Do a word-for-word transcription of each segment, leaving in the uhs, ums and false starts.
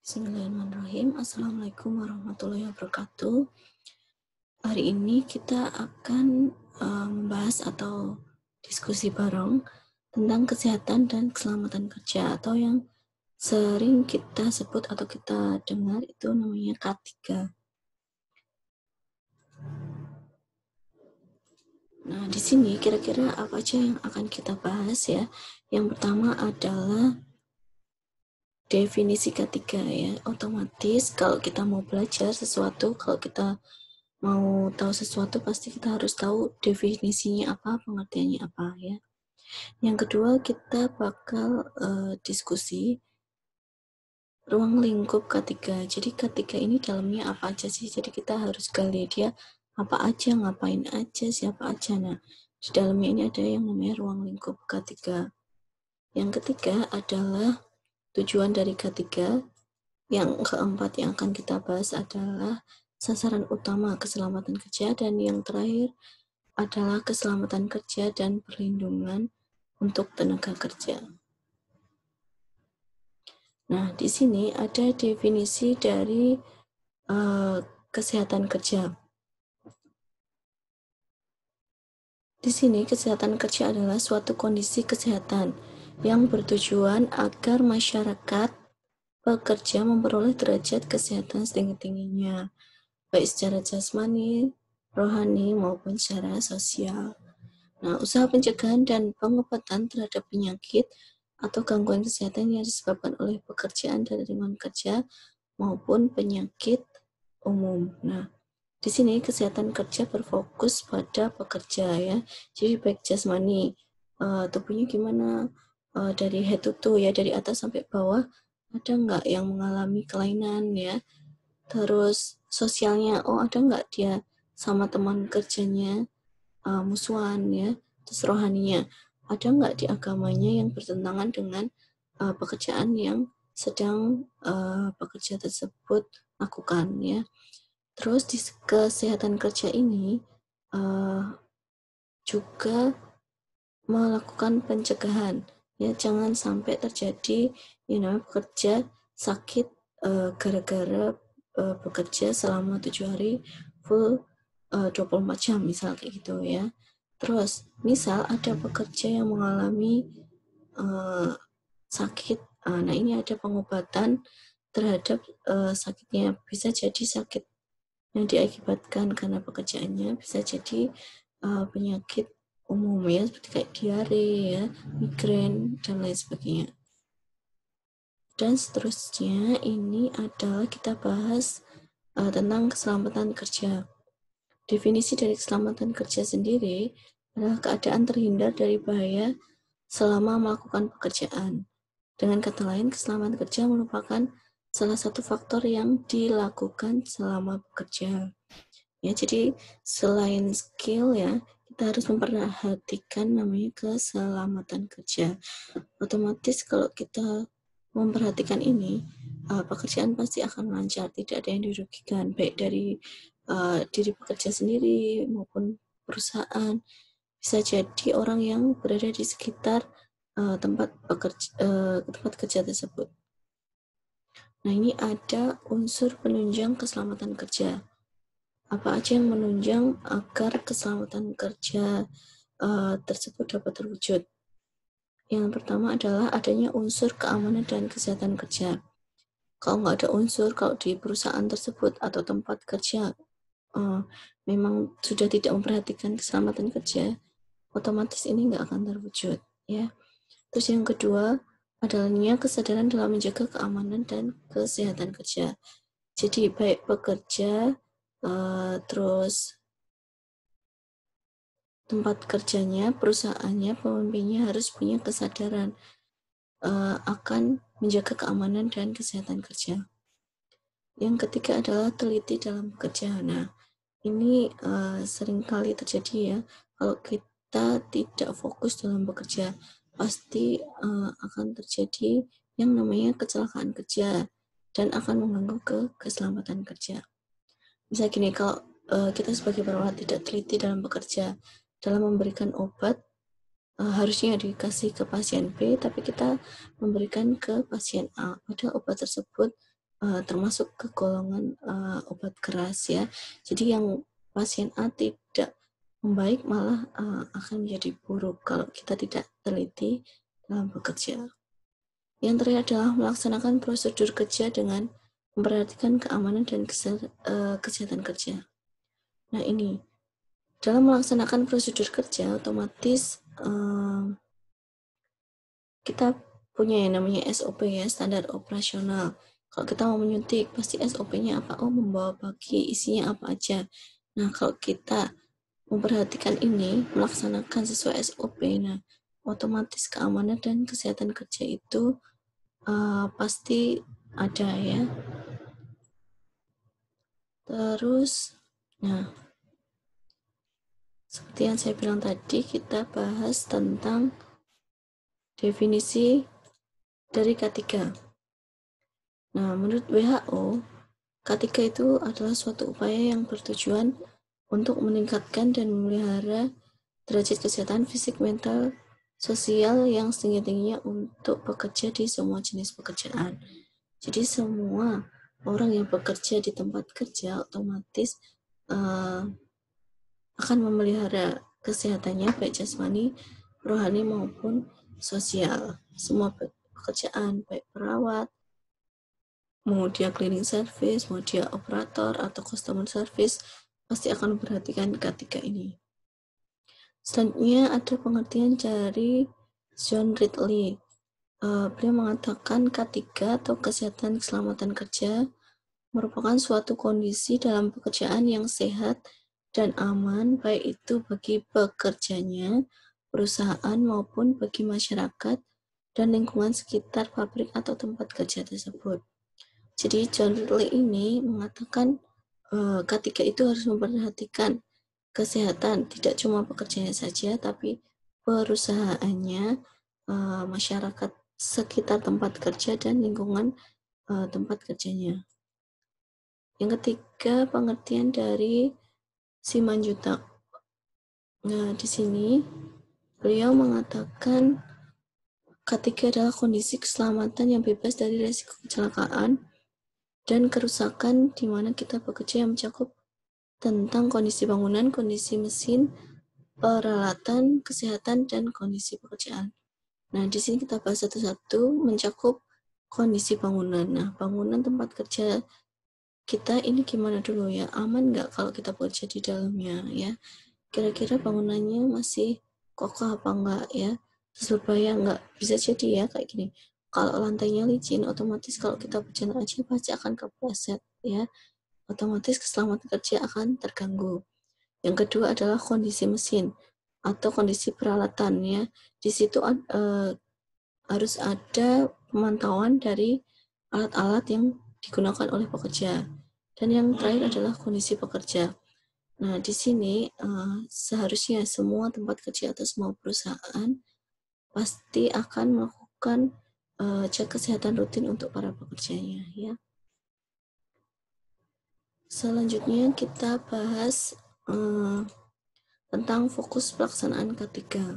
Bismillahirrahmanirrahim. Assalamualaikum warahmatullahi wabarakatuh. Hari ini kita akan uh, membahas atau diskusi bareng tentang kesehatan dan keselamatan kerja, atau yang sering kita sebut atau kita dengar itu namanya K tiga. Nah, di sini kira-kira apa aja yang akan kita bahas ya. Yang pertama adalah definisi K tiga ya. Otomatis kalau kita mau belajar sesuatu, kalau kita mau tahu sesuatu pasti kita harus tahu definisinya apa, pengertiannya apa ya. Yang kedua kita bakal uh, diskusi ruang lingkup K tiga. Jadi K tiga ini dalamnya apa aja sih? Jadi kita harus gali dia apa aja, ngapain aja, siapa aja. Nah, di dalamnya ini ada yang namanya ruang lingkup K tiga. Yang ketiga adalah tujuan dari K tiga. Yang keempat yang akan kita bahas adalah sasaran utama keselamatan kerja, dan yang terakhir adalah keselamatan kerja dan perlindungan untuk tenaga kerja. Nah, di sini ada definisi dari uh, kesehatan kerja. Di sini kesehatan kerja adalah suatu kondisi kesehatan yang bertujuan agar masyarakat pekerja memperoleh derajat kesehatan setinggi-tingginya, baik secara jasmani, rohani, maupun secara sosial. Nah, usaha pencegahan dan pengobatan terhadap penyakit atau gangguan kesehatan yang disebabkan oleh pekerjaan dan lingkungan kerja maupun penyakit umum. Nah, di sini kesehatan kerja berfokus pada pekerja ya. Jadi baik jasmani, uh, tubuhnya gimana, uh, dari head to toe ya, dari atas sampai bawah, ada nggak yang mengalami kelainan ya. Terus sosialnya, oh ada nggak dia sama teman kerjanya uh, musuhan ya. Terus rohaninya, ada nggak di agamanya yang bertentangan dengan uh, pekerjaan yang sedang uh, pekerja tersebut lakukan ya. Terus di kesehatan kerja ini uh, juga melakukan pencegahan ya, jangan sampai terjadi yang namanya pekerja sakit uh, gara-gara uh, bekerja selama tujuh hari full uh, dua puluh empat jam misal kayak gitu ya. Terus misal ada pekerja yang mengalami uh, sakit, uh, nah ini ada pengobatan terhadap uh, sakitnya. Bisa jadi sakit yang diakibatkan karena pekerjaannya, bisa jadi uh, penyakit umum ya, seperti kayak diare ya, migrain dan lain sebagainya. Dan seterusnya ini adalah kita bahas uh, tentang keselamatan kerja. Definisi dari keselamatan kerja sendiri adalah keadaan terhindar dari bahaya selama melakukan pekerjaan. Dengan kata lain, keselamatan kerja merupakan salah satu faktor yang dilakukan selama bekerja. Ya, jadi selain skill ya, kita harus memperhatikan namanya keselamatan kerja. Otomatis kalau kita memperhatikan ini, uh, pekerjaan pasti akan lancar, tidak ada yang dirugikan, baik dari uh, diri pekerja sendiri maupun perusahaan. Bisa jadi orang yang berada di sekitar uh, tempat pekerja, uh, tempat kerja tersebut. Nah, ini ada unsur penunjang keselamatan kerja. Apa aja yang menunjang agar keselamatan kerja uh, tersebut dapat terwujud? Yang pertama adalah adanya unsur keamanan dan kesehatan kerja. Kalau nggak ada unsur, kalau di perusahaan tersebut atau tempat kerja uh, memang sudah tidak memperhatikan keselamatan kerja, otomatis ini nggak akan terwujud ya. Terus yang kedua adanya kesadaran dalam menjaga keamanan dan kesehatan kerja. Jadi baik pekerja, uh, terus tempat kerjanya, perusahaannya, pemimpinnya harus punya kesadaran uh, akan menjaga keamanan dan kesehatan kerja. Yang ketiga adalah teliti dalam bekerja. Nah, ini uh, seringkali terjadi ya, kalau kita tidak fokus dalam bekerja, pasti uh, akan terjadi yang namanya kecelakaan kerja dan akan mengganggu ke keselamatan kerja. Bisa gini, kalau uh, kita sebagai perawat tidak teliti dalam bekerja, dalam memberikan obat, uh, harusnya dikasih ke pasien B, tapi kita memberikan ke pasien A. Padahal obat tersebut uh, termasuk ke golongan uh, obat keras ya. Jadi yang pasien A tidak membaik malah uh, akan menjadi buruk kalau kita tidak teliti dalam bekerja. Yang terakhir adalah melaksanakan prosedur kerja dengan memperhatikan keamanan dan uh, kesehatan kerja. Nah ini, dalam melaksanakan prosedur kerja otomatis uh, kita punya yang namanya S O P ya, standar operasional. Kalau kita mau menyuntik, pasti S O P-nya apa? Oh, membawa bagi, isinya apa aja. Nah, kalau kita memperhatikan ini, melaksanakan sesuai S O P, nah, otomatis keamanan dan kesehatan kerja itu uh, pasti ada ya. Terus, nah, seperti yang saya bilang tadi, kita bahas tentang definisi dari K tiga. Nah, menurut W H O, K tiga itu adalah suatu upaya yang bertujuan untuk meningkatkan dan memelihara derajat kesehatan fisik, mental, sosial yang setinggi-tingginya untuk bekerja di semua jenis pekerjaan. Jadi semua orang yang bekerja di tempat kerja otomatis uh, akan memelihara kesehatannya baik jasmani, rohani maupun sosial. Semua pekerjaan baik perawat, mau dia cleaning service, mau dia operator atau customer service, pasti akan memperhatikan K tiga ini. Selanjutnya ada pengertian dari John Ridley. Uh, beliau mengatakan K tiga atau kesehatan keselamatan kerja merupakan suatu kondisi dalam pekerjaan yang sehat dan aman, baik itu bagi pekerjanya, perusahaan, maupun bagi masyarakat dan lingkungan sekitar pabrik atau tempat kerja tersebut. Jadi John Ridley ini mengatakan uh, K tiga itu harus memperhatikan kesehatan tidak cuma pekerjanya saja, tapi perusahaannya, uh, masyarakat sekitar tempat kerja dan lingkungan uh, tempat kerjanya. Yang ketiga, pengertian dari Simanjuntak. Nah, di sini beliau mengatakan K tiga adalah kondisi keselamatan yang bebas dari risiko kecelakaan dan kerusakan di mana kita bekerja yang mencakup tentang kondisi bangunan, kondisi mesin, peralatan, kesehatan, dan kondisi pekerjaan. Nah, di sini kita bahas satu-satu mencakup kondisi bangunan. Nah, bangunan tempat kerja kita ini gimana dulu ya? Aman nggak kalau kita bekerja di dalamnya ya? Kira-kira bangunannya masih kokoh apa enggak ya? Terus berbahaya enggak? Bisa jadi ya kayak gini. Kalau lantainya licin, otomatis kalau kita berjalan aja pasti akan kepleset ya. Otomatis keselamatan kerja akan terganggu. Yang kedua adalah kondisi mesin atau kondisi peralatan ya. Di situ uh, harus ada pemantauan dari alat-alat yang digunakan oleh pekerja. Dan yang terakhir adalah kondisi pekerja. Nah, di sini uh, seharusnya semua tempat kerja atau semua perusahaan pasti akan melakukan uh, cek kesehatan rutin untuk para pekerjanya ya. Selanjutnya kita bahas uh, tentang fokus pelaksanaan K tiga.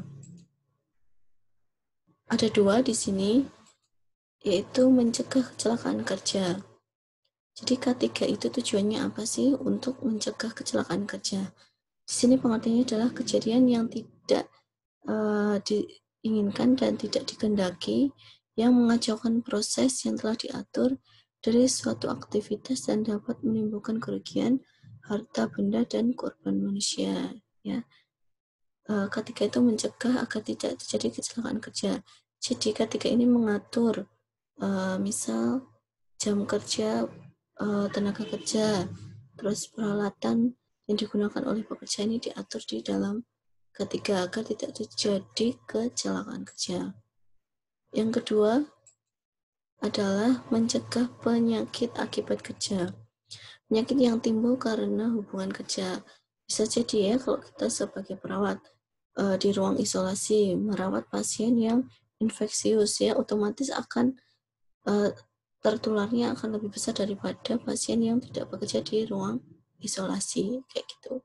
Ada dua di sini, yaitu mencegah kecelakaan kerja. Jadi K tiga itu tujuannya apa sih? Untuk mencegah kecelakaan kerja. Di sini pengertiannya adalah kejadian yang tidak uh, diinginkan dan tidak dikehendaki yang mengacaukan proses yang telah diatur dari suatu aktivitas dan dapat menimbulkan kerugian harta benda dan korban manusia ya. Uh, K tiga itu mencegah agar tidak terjadi kecelakaan kerja. Jadi K tiga ini mengatur uh, misal jam kerja, uh, tenaga kerja, terus peralatan yang digunakan oleh pekerja ini diatur di dalam ketiga agar tidak terjadi kecelakaan kerja. Yang kedua adalah mencegah penyakit akibat kerja. Penyakit yang timbul karena hubungan kerja. Bisa jadi ya kalau kita sebagai perawat uh, di ruang isolasi merawat pasien yang infeksius ya, otomatis akan uh, tertularnya akan lebih besar daripada pasien yang tidak bekerja di ruang isolasi kayak gitu.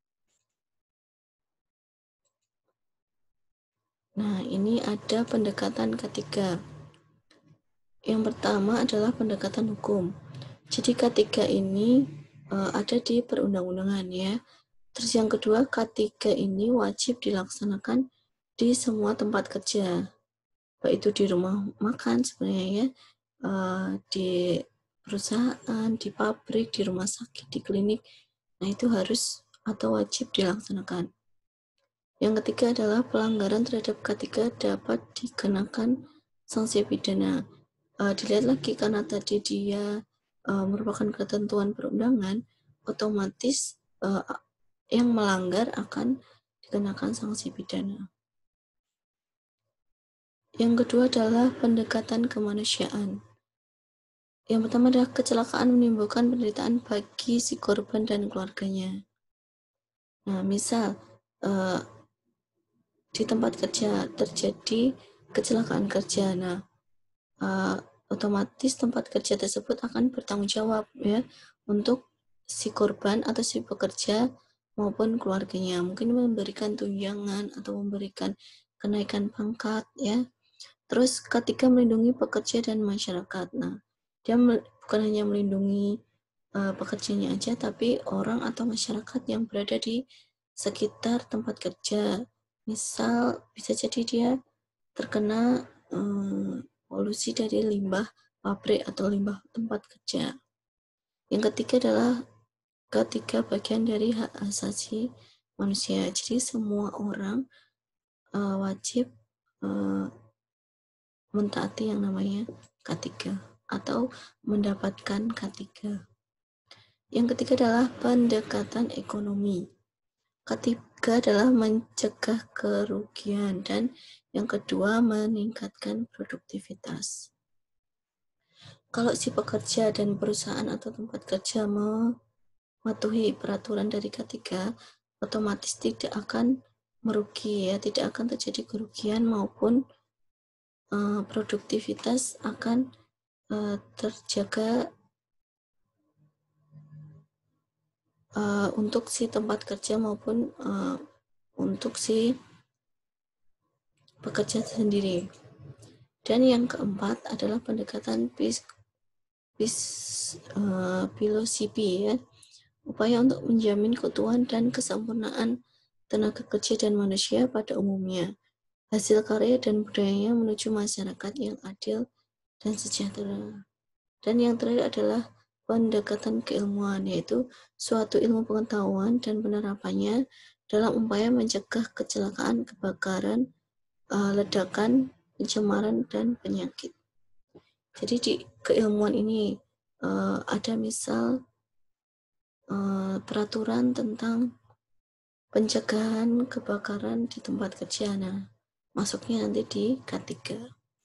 Nah, ini ada pendekatan ketiga. Yang pertama adalah pendekatan hukum. Jadi K tiga ini uh, ada di perundang-undangan ya. Terus yang kedua, K tiga ini wajib dilaksanakan di semua tempat kerja, baik itu di rumah makan sebenarnya ya, uh, di perusahaan, di pabrik, di rumah sakit, di klinik. Nah itu harus atau wajib dilaksanakan. Yang ketiga adalah pelanggaran terhadap K tiga dapat dikenakan sanksi pidana. Uh, dilihat lagi karena tadi dia uh, merupakan ketentuan perundangan, otomatis uh, yang melanggar akan dikenakan sanksi pidana. Yang kedua adalah pendekatan kemanusiaan. Yang pertama adalah kecelakaan menimbulkan penderitaan bagi si korban dan keluarganya. Nah, misal uh, di tempat kerja terjadi kecelakaan kerja, nah uh, otomatis tempat kerja tersebut akan bertanggung jawab ya untuk si korban atau si pekerja maupun keluarganya, mungkin memberikan tunjangan atau memberikan kenaikan pangkat ya. Terus ketika melindungi pekerja dan masyarakat, nah dia bukan hanya melindungi uh, pekerjanya aja, tapi orang atau masyarakat yang berada di sekitar tempat kerja. Misal bisa jadi dia terkena um, polusi dari limbah pabrik atau limbah tempat kerja. Yang ketiga adalah ketiga bagian dari hak asasi manusia. Jadi semua orang uh, wajib uh, mentaati yang namanya K tiga atau mendapatkan K tiga. Yang ketiga adalah pendekatan ekonomi. Ketiga adalah mencegah kerugian dan yang kedua meningkatkan produktivitas. Kalau si pekerja dan perusahaan atau tempat kerja mematuhi peraturan dari K tiga, otomatis tidak akan merugi ya, tidak akan terjadi kerugian maupun uh, produktivitas akan uh, terjaga uh, untuk si tempat kerja maupun uh, untuk si pekerja sendiri. Dan yang keempat adalah pendekatan pis, pis, uh, filosofi ya, upaya untuk menjamin keutuhan dan kesempurnaan tenaga kerja dan manusia pada umumnya, hasil karya dan budayanya menuju masyarakat yang adil dan sejahtera. Dan yang terakhir adalah pendekatan keilmuan, yaitu suatu ilmu pengetahuan dan penerapannya dalam upaya mencegah kecelakaan, kebakaran, uh, ledakan, pencemaran, dan penyakit. Jadi di keilmuan ini uh, ada misal uh, peraturan tentang pencegahan kebakaran di tempat kerja. Nah, masuknya nanti di K tiga.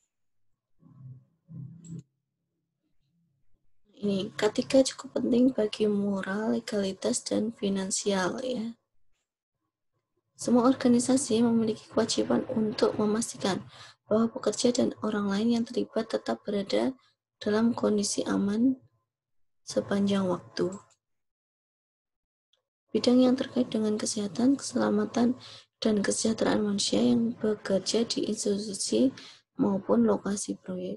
Ini K tiga cukup penting bagi moral, legalitas, dan finansial ya. Semua organisasi memiliki kewajiban untuk memastikan bahwa pekerja dan orang lain yang terlibat tetap berada dalam kondisi aman sepanjang waktu. Bidang yang terkait dengan kesehatan, keselamatan, dan kesejahteraan manusia yang bekerja di institusi maupun lokasi proyek.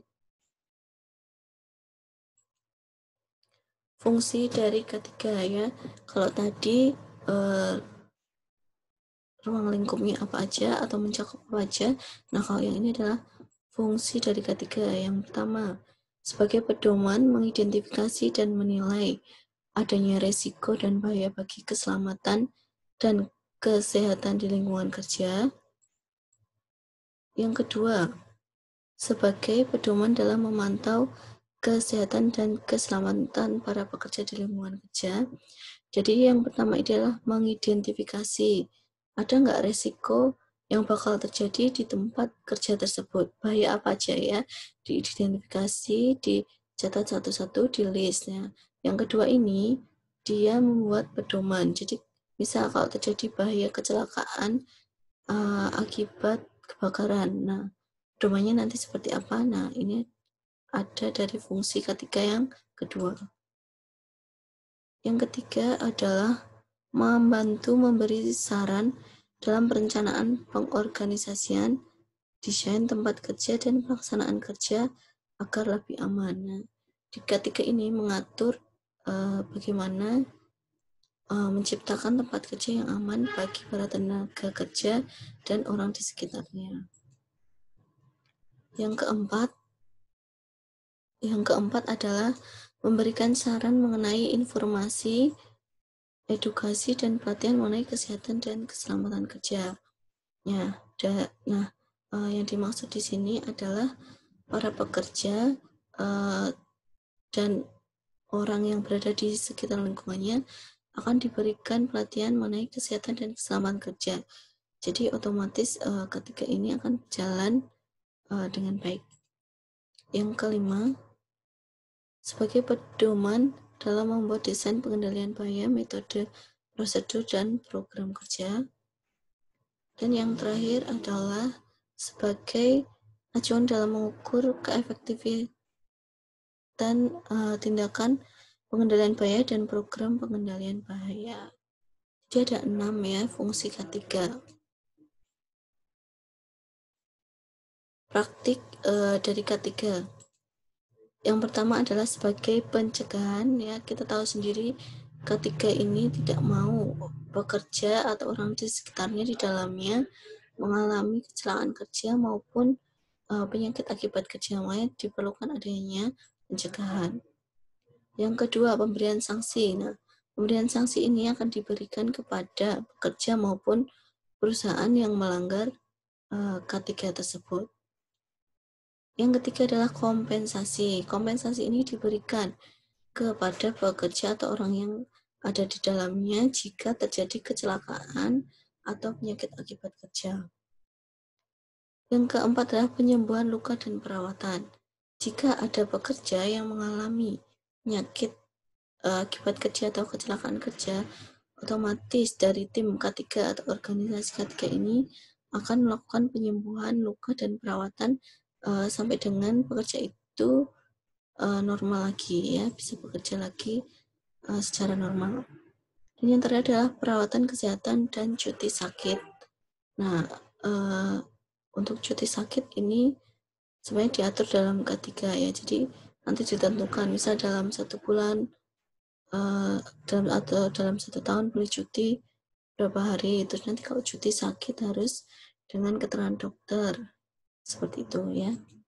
Fungsi dari K tiga ya, kalau tadi eh, ruang lingkupnya apa aja atau mencakup apa aja, nah kalau yang ini adalah fungsi dari K tiga. Yang pertama, sebagai pedoman mengidentifikasi dan menilai adanya resiko dan bahaya bagi keselamatan dan kesehatan di lingkungan kerja. Yang kedua, sebagai pedoman dalam memantau kesehatan dan keselamatan para pekerja di lingkungan kerja. Jadi yang pertama adalah mengidentifikasi ada nggak resiko yang bakal terjadi di tempat kerja tersebut, bahaya apa aja ya, diidentifikasi, dicatat satu-satu di listnya. Yang kedua ini dia membuat pedoman, jadi misal kalau terjadi bahaya kecelakaan uh, akibat kebakaran, nah pedomannya nanti seperti apa. Nah ini ada dari fungsi ketiga yang kedua. Yang ketiga adalah membantu memberi saran dalam perencanaan pengorganisasian, desain tempat kerja, dan pelaksanaan kerja agar lebih aman. K tiga ini mengatur uh, bagaimana uh, menciptakan tempat kerja yang aman bagi para tenaga kerja dan orang di sekitarnya. Yang keempat, yang keempat adalah memberikan saran mengenai informasi, edukasi, dan pelatihan mengenai kesehatan dan keselamatan kerja. Ya, da, nah, uh, yang dimaksud di sini adalah para pekerja uh, dan orang yang berada di sekitar lingkungannya akan diberikan pelatihan mengenai kesehatan dan keselamatan kerja. Jadi otomatis uh, ketika ini akan berjalan uh, dengan baik. Yang kelima, sebagai pedoman dalam membuat desain pengendalian bahaya, metode, prosedur, dan program kerja. Dan yang terakhir adalah sebagai acuan dalam mengukur keefektifan uh, tindakan pengendalian bahaya dan program pengendalian bahaya. Jadi ada enam ya fungsi K tiga. Praktik uh, dari K tiga. Yang pertama adalah sebagai pencegahan, ya kita tahu sendiri K tiga ini tidak mau bekerja atau orang di sekitarnya di dalamnya mengalami kecelakaan kerja maupun uh, penyakit akibat kerja lain, diperlukan adanya pencegahan. Yang kedua, pemberian sanksi. Nah, pemberian sanksi ini akan diberikan kepada pekerja maupun perusahaan yang melanggar uh, K tiga tersebut. Yang ketiga adalah kompensasi. Kompensasi ini diberikan kepada pekerja atau orang yang ada di dalamnya jika terjadi kecelakaan atau penyakit akibat kerja. Yang keempat adalah penyembuhan luka dan perawatan. Jika ada pekerja yang mengalami penyakit uh, akibat kerja atau kecelakaan kerja, otomatis dari tim K tiga atau organisasi K tiga ini akan melakukan penyembuhan luka dan perawatan uh, sampai dengan pekerja itu uh, normal lagi, ya bisa bekerja lagi uh, secara normal. Dan yang terakhir adalah perawatan kesehatan dan cuti sakit. Nah, uh, untuk cuti sakit ini sebenarnya diatur dalam K tiga ya, jadi nanti ditentukan misal dalam satu bulan uh, dalam atau dalam satu tahun boleh cuti berapa hari, terus nanti kalau cuti sakit harus dengan keterangan dokter seperti itu ya.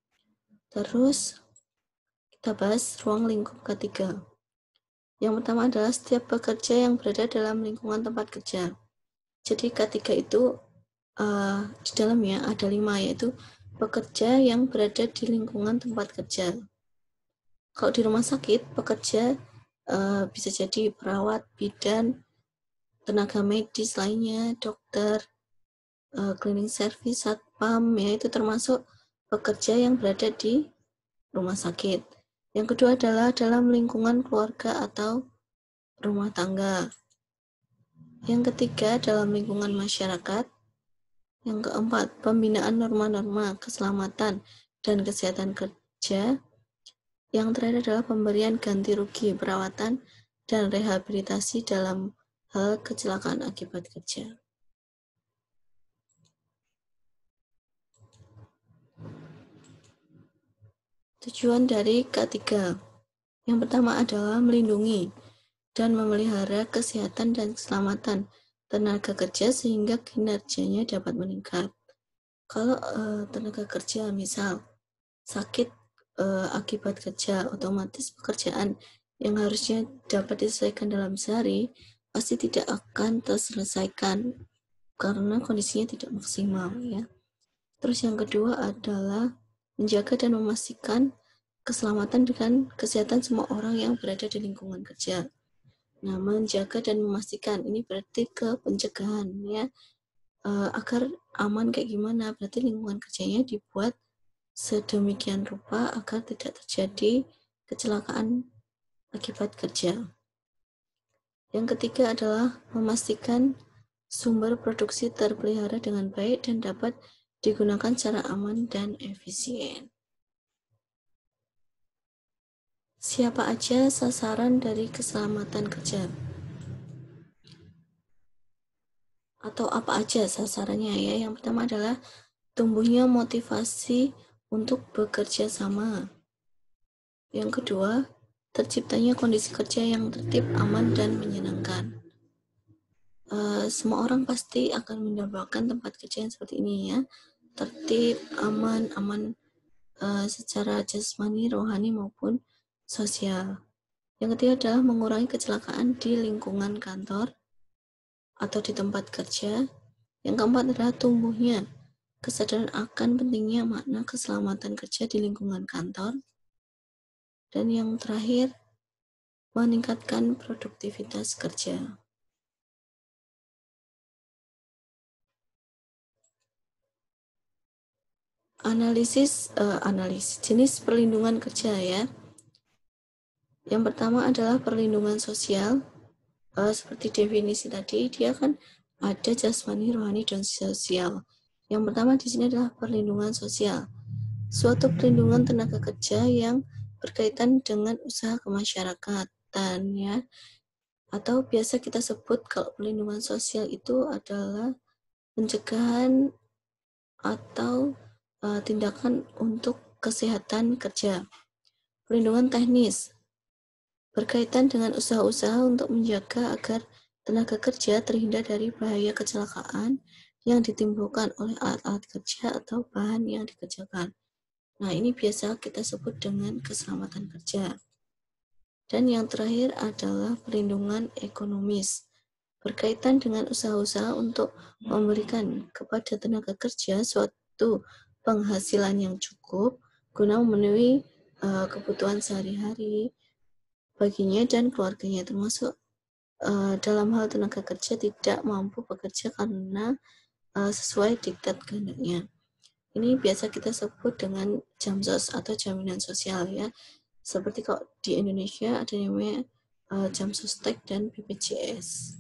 Terus kita bahas ruang lingkup K tiga. Yang pertama adalah setiap pekerja yang berada dalam lingkungan tempat kerja. Jadi K tiga itu uh, di dalamnya ada lima, yaitu pekerja yang berada di lingkungan tempat kerja. Kalau di rumah sakit, pekerja uh, bisa jadi perawat, bidan, tenaga medis lainnya, dokter, uh, cleaning service, satpam, ya itu termasuk pekerja yang berada di rumah sakit. Yang kedua adalah dalam lingkungan keluarga atau rumah tangga. Yang ketiga dalam lingkungan masyarakat. Yang keempat, pembinaan norma-norma keselamatan dan kesehatan kerja. Yang terakhir adalah pemberian ganti rugi perawatan dan rehabilitasi dalam hal kecelakaan akibat kerja. Tujuan dari K tiga. Yang pertama adalah melindungi dan memelihara kesehatan dan keselamatan tenaga kerja sehingga kinerjanya dapat meningkat. Kalau uh, tenaga kerja misal sakit uh, akibat kerja, otomatis pekerjaan yang harusnya dapat diselesaikan dalam sehari pasti tidak akan terselesaikan karena kondisinya tidak maksimal ya. Terus yang kedua adalah menjaga dan memastikan keselamatan dan kesehatan semua orang yang berada di lingkungan kerja. Nah, menjaga dan memastikan ini berarti ke pencegahan ya. Uh, agar aman kayak gimana? Berarti lingkungan kerjanya dibuat sedemikian rupa agar tidak terjadi kecelakaan akibat kerja. Yang ketiga adalah memastikan sumber produksi terpelihara dengan baik dan dapat digunakan secara aman dan efisien. Siapa aja sasaran dari keselamatan kerja? Atau apa aja sasarannya ya? Yang pertama adalah tumbuhnya motivasi untuk bekerja sama. Yang kedua, terciptanya kondisi kerja yang tertib, aman, dan menyenangkan. Uh, semua orang pasti akan mendapatkan tempat kerja yang seperti ini ya, tertib, aman, aman uh, secara jasmani, rohani maupun sosial. Yang ketiga adalah mengurangi kecelakaan di lingkungan kantor atau di tempat kerja. Yang keempat adalah tumbuhnya kesadaran akan pentingnya makna keselamatan kerja di lingkungan kantor. Dan yang terakhir, meningkatkan produktivitas kerja. Analisis uh, analisis jenis perlindungan kerja ya. Yang pertama adalah perlindungan sosial. Uh, seperti definisi tadi, dia kan ada jasmani, rohani, dan sosial. Yang pertama di sini adalah perlindungan sosial. Suatu perlindungan tenaga kerja yang berkaitan dengan usaha kemasyarakatan ya. Atau biasa kita sebut kalau perlindungan sosial itu adalah pencegahan atau uh, tindakan untuk kesehatan kerja. Perlindungan teknis berkaitan dengan usaha-usaha untuk menjaga agar tenaga kerja terhindar dari bahaya kecelakaan yang ditimbulkan oleh alat-alat kerja atau bahan yang dikerjakan. Nah, ini biasa kita sebut dengan keselamatan kerja. Dan yang terakhir adalah perlindungan ekonomis, berkaitan dengan usaha-usaha untuk memberikan kepada tenaga kerja suatu penghasilan yang cukup guna memenuhi uh, kebutuhan sehari-hari baginya dan keluarganya, termasuk uh, dalam hal tenaga kerja tidak mampu bekerja karena uh, sesuai diktat kehendaknya. Ini biasa kita sebut dengan jamsos atau jaminan sosial ya. Seperti kalau di Indonesia ada yang namanya uh, Jamsostek dan B P J S.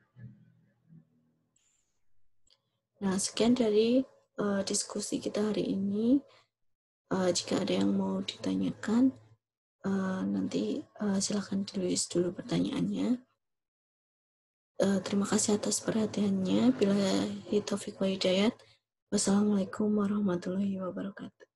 Nah, sekian dari uh, diskusi kita hari ini. Uh, jika ada yang mau ditanyakan, uh, nanti uh, silakan tulis dulu pertanyaannya. Uh, terima kasih atas perhatiannya. Bila taufiq wa hidayat. Wassalamualaikum warahmatullahi wabarakatuh.